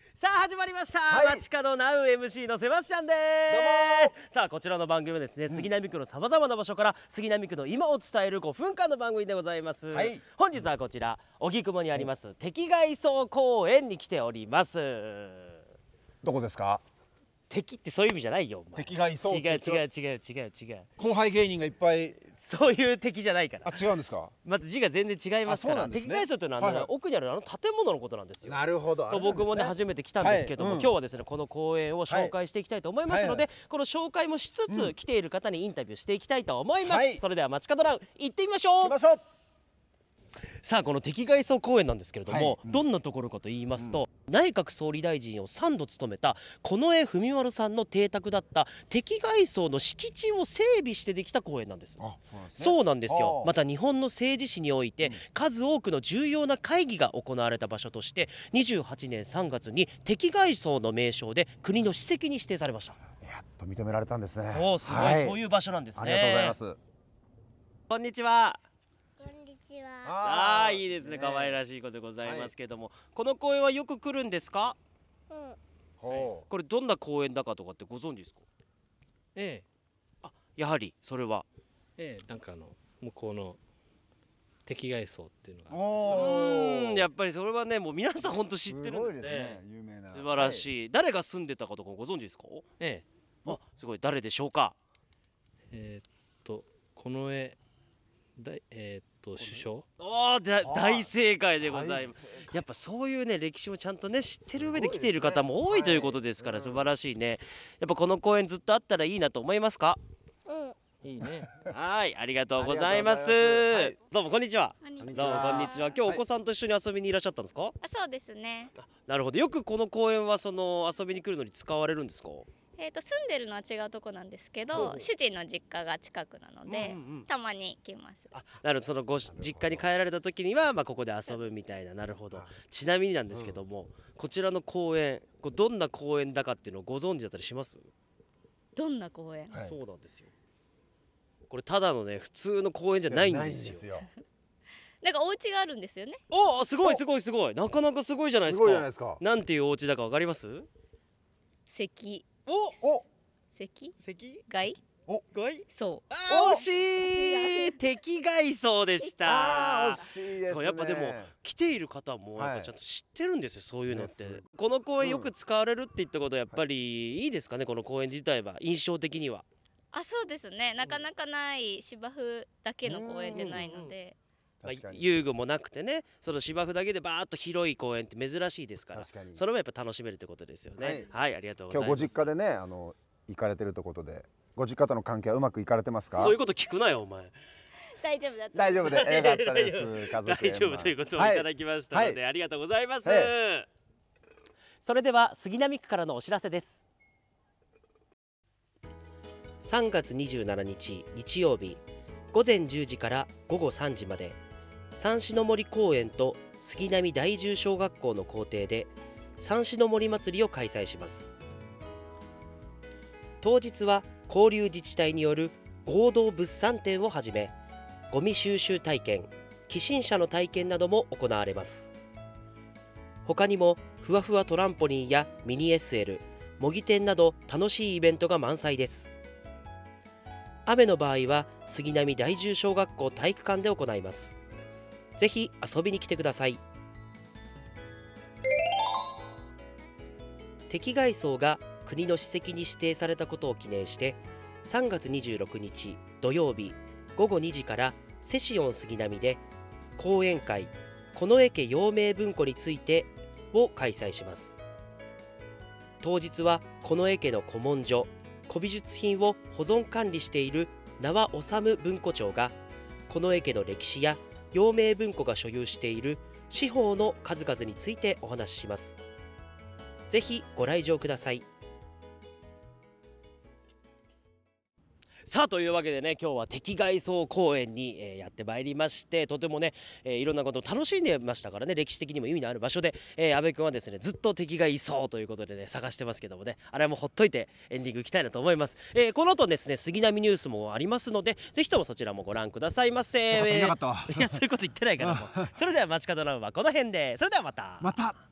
さあ始まりました、街角ナウ MC のセバスチャンです。さあこちらの番組はですね、杉並区のさまざまな場所から杉並区の今を伝える5分間の番組でございます。本日はこちら荻窪にあります敵街荘公園に来ております。 どこですか？ 敵ってそういう意味じゃないよ。 敵街荘。 違う。 後輩芸人がいっぱい。 そういう敵じゃないから。 あ、違うんですか？ また字が全然違いますから。敵街荘というのは奥にある建物のことなんですよ。 なるほど。 そう、僕もね初めて来たんですけども、今日はですねこの公園を紹介していきたいと思いますので、この紹介もしつつ来ている方にインタビューしていきたいと思います。それでは街角ナウ行ってみましょう。さあこの敵街荘公園なんですけれども、どんなところかと言いますと、内閣総理大臣を3度務めた近衛文丸さんの邸宅だった敵街荘の敷地を整備してできた公園なんです。そうなんですよ。また日本の政治史において数多くの重要な会議が行われた場所として28年3月に敵街荘の名称で国の史跡に指定されました。 やっと認められたんですね。 そう、すごい、そういう場所なんですね。 ありがとうございます。 こんにちは。 ああ、いいですね。可愛らしい子でございますけども、この公園はよく来るんですか？これどんな公園だかとかってご存知ですか？あ、やはりそれはなんか向こうの敵街荘っていうのが、 やっぱりそれはね、もう皆さん本当知ってるんですね。 有名な。 素晴らしい。誰が住んでたかとかご存知ですか？あ、すごい。誰でしょうか？ 近衛首相。 大正解でございます。やっぱそういうね歴史もちゃんとね知ってる上で来ている方も多いということですから、素晴らしいね。やっぱこの公園ずっとあったらいいなと思いますか？ いいね。 はい、ありがとうございます。どうもこんにちは。どうもこんにちは。今日お子さんと一緒に遊びにいらっしゃったんですか？ そうですね。 なるほど。よくこの公園はその遊びに来るのに使われるんですか？ 住んでるのは違うとこなんですけど、主人の実家が近くなので、たまに来ます。 なるほど。そのご実家に帰られた時にはここで遊ぶみたいな。なるほど。ちなみになんですけども、こちらの公園、どんな公園だかっていうのをご存知だったりします？ どんな公園？ そうなんですよ。これただのね普通の公園じゃないんですよ。 なんかお家があるんですよね。 お、すごい。なかなかすごいじゃないですか。なんていうお家だかわかります？ 石街？そう。 惜しい。敵街荘でした。 惜しいですね。 やっぱでも来ている方もやっぱちゃんと知ってるんですよ、そういうのって。この公園よく使われるって言ったことはやっぱりいいですかね、この公園自体は印象的には。 そうですね。なかなかない芝生だけの公園でないので。 遊具もなくてね、その芝生だけでバーッと広い公園って珍しいですから、それもやっぱ楽しめるってことですよね。はい、ありがとうございます。 今日ご実家でね、行かれてるということで、ご実家との関係はうまくいかれてますか？ そういうこと聞くなよお前。 大丈夫だった。 大丈夫でよかったです。 大丈夫ということをいただきましたので、ありがとうございます。それでは杉並区からのお知らせです。3月27日日曜日午前10時から午後3時まで、三種の森公園と杉並第10小学校の校庭で三種の森祭りを開催します。当日は交流自治体による合同物産展をはじめ、ゴミ収集体験、寄進車の体験なども行われます。他にもふわふわトランポリンやミニ SL、模擬店など楽しいイベントが満載です。雨の場合は杉並第10小学校体育館で行います。ぜひ遊びに来てください。敵街荘が国の史跡に指定されたことを記念して、3月26日土曜日午後2時からセシオン杉並で講演会近衛家陽明文庫についてを開催します。当日は近衛家の古文書、古美術品を保存管理している名和治文庫長が近衛家の歴史や陽明文庫が所有している司法の数々についてお話しします。ぜひご来場ください。さあというわけでね、今日は敵街荘公園に、やってまいりまして、とてもね、いろんなことを楽しんでましたからね、歴史的にも意味のある場所で、阿部君はですねずっと敵がいそうということでね探してますけどもね、あれはもうほっといてエンディングいきたいなと思います。この後ですね杉並ニュースもありますので、ぜひともそちらもご覧くださいませ。いやそういうこと言ってないからもうそれでは街角ナウはこの辺で、それではまた。